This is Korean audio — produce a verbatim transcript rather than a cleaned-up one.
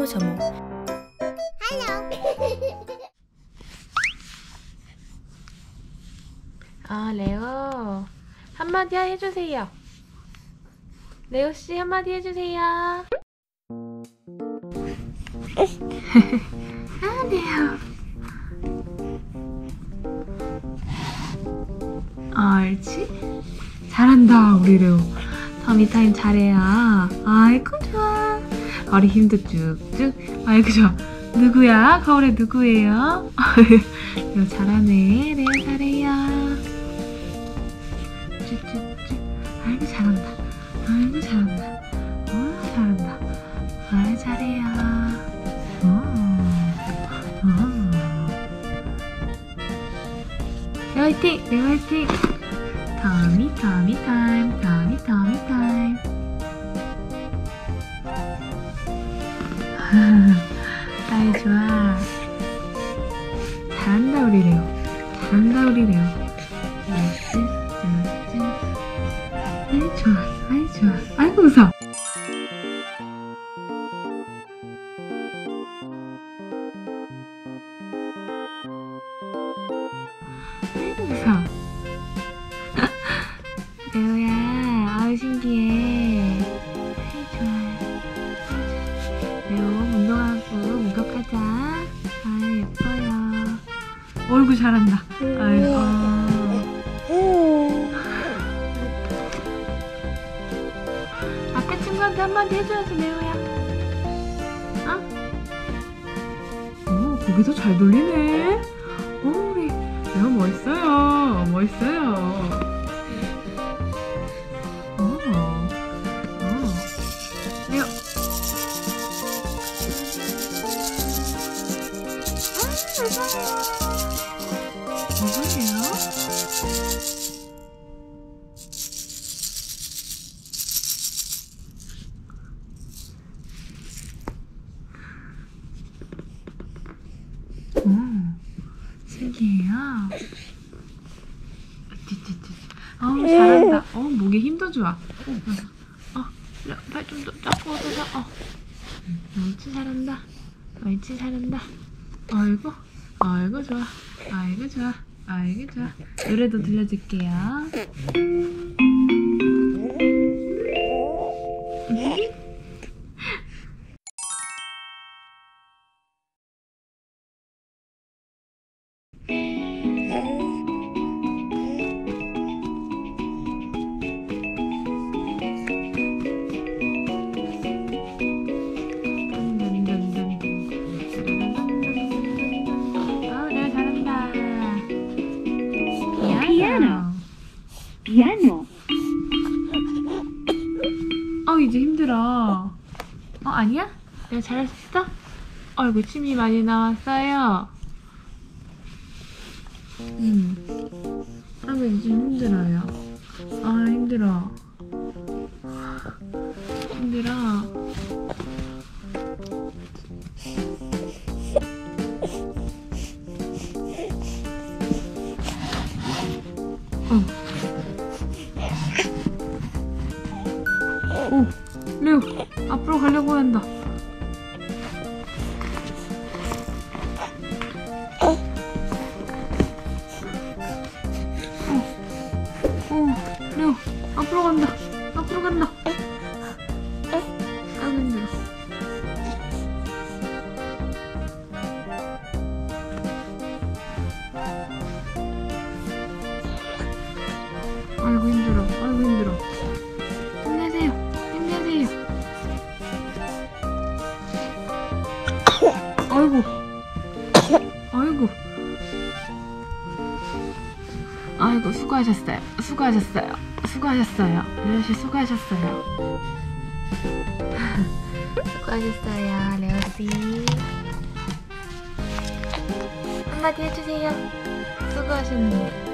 저모. 아, 레오 한마디 해주세요. 레오씨 한마디 해주세요. 아, 레오. 아, 옳지? 잘한다 우리 레오. 터미타임 잘해요. 아이고 좋아. 머리 힘도 쭉쭉. 아이고 좋아. 누구야? 거울에 누구예요? 레오 잘하네. 레오 잘해요. 쭉쭉쭉. 아이고 잘한다. 아이고 잘한다. 어, 잘한다. 아이 잘해요. 어. 어. 레오 화이팅! 레오 화이팅! 터미 터미 타임. 터미 터미 타임. 아이 좋아. 잘한다 우리 레오. 잘한다 우리 레오. 옳지 옳지. 아이 좋아. 아이 좋아. 아이고 웃어. 아이고 웃어. 레오야, 아우 신기해. 아이 좋아. 레오 운동하고 목욕하자. 아이 예뻐요. 어이구 잘한다. 아이고. 아까 친구한테 한마디 해줘야지 레오야. 어? 오, 고개도 잘 돌리네. 오, 우리 레오 멋있어요. 멋있어요. 누구세요? 오, 신기해요. 어우, 잘한다. 어, 목에 힘도 좋아. 어, 팔 좀 더 잡고 얻어서. 어, 옳지 잘한다. 옳지 잘한다. 아이고, 아이고 좋아. 아이고 좋아. 아이고 좋아. 노래도 들려줄게요. 피아노. 피아노. 어, 이제 힘들어. 어, 아니야? 내가 잘했어? 아이고, 침이 많이 나왔어요. 음. 아이고, 이제 힘들어요. 아, 힘들어. 힘들어. 어. 오, 레오, 앞으로 가려고 한다. 어, 어, 레오, 앞으로 간다. 앞으로 간다. 아이고 힘들어. 아이고 힘들어. 아이고 힘들어. 힘내세요. 힘내세요. 아이고. 아이고. 아이고 수고하셨어요. 수고하셨어요. 수고하셨어요. 레오씨 수고하셨어요. 수고하셨어요. 레오씨. 한마디 해주세요. 수고하셨는데.